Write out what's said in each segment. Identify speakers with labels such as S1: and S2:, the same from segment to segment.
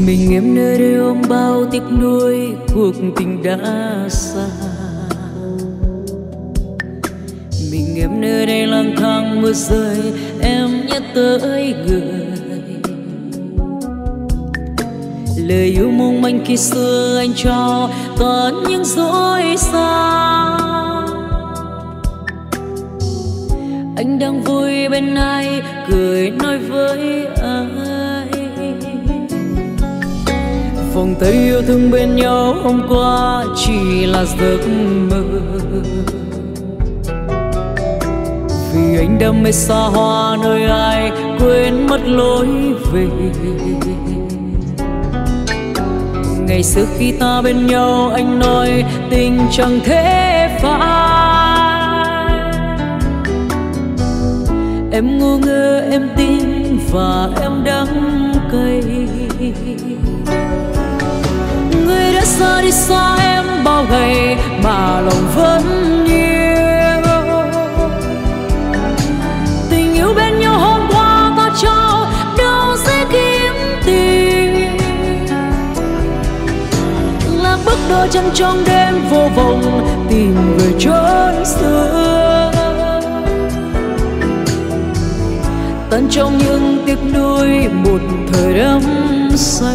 S1: Mình em nơi đây ôm bao tiếc nuối, cuộc tình đã xa. Mình em nơi đây lang thang mưa rơi, em nhớ tới người. Lời yêu mong manh khi xưa anh cho toàn những dối gian. Anh đang vui bên ai, cười nói với ai. Vòng tay yêu thương bên nhau hôm qua chỉ là giấc mơ. Vì anh đam mê xa hoa nơi ai, quên mất lối về. Ngày xưa khi ta bên nhau anh nói tình chẳng thể phai. Em ngu ngơ em tin và em đắng cay. Người đã xa đi xa em bao ngày mà lòng vẫn yêu. Tình yêu bên nhau hôm qua ta trao đâu dễ kiếm tìm. Lạc bước đôi chân trong đêm vô vọng tìm về chốn xưa. Tận trong những tiếc nuối một thời đắm say.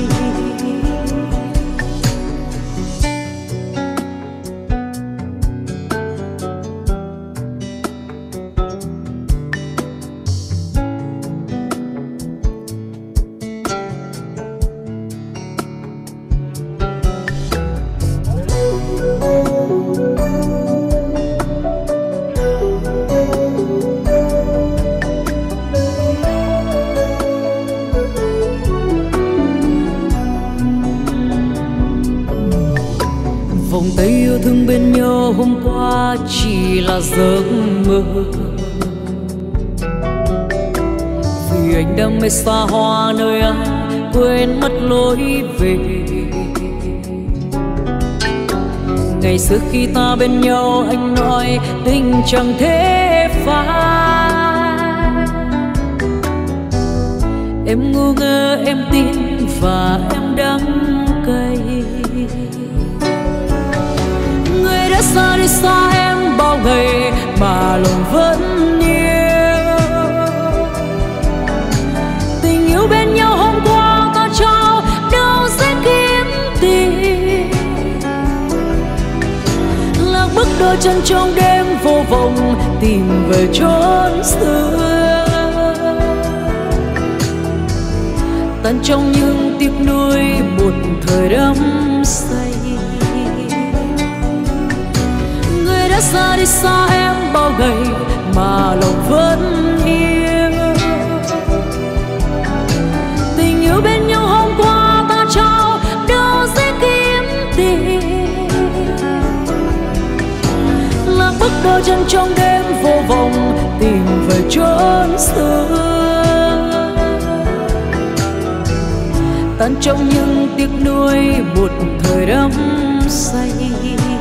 S1: Vòng tay yêu thương bên nhau hôm qua chỉ là giấc mơ. Vì anh đam mê xa hoa nơi ai, quên mất lối về. Ngày xưa khi ta bên nhau anh nói tình chẳng thể phai. Em ngu ngơ em tin và em đắng cay. Người đã xa đi xa em bao ngày mà lòng vẫn yêu. Tình yêu bên nhau hôm qua ta trao đâu dễ kiếm tìm. Lạc bước đôi chân trong đêm vô vọng tìm về chốn xưa. Tan trong những tiếc nuối một thời đắm say. Người đã xa đi xa em bao ngày mà lòng vẫn yêu. Tình yêu bên nhau hôm qua ta trao đâu dễ kiếm tìm. Lạc bước đôi chân trong đêm vô vọng tìm về chốn xưa. Tan trong những tiếc nuối một thời đắm say.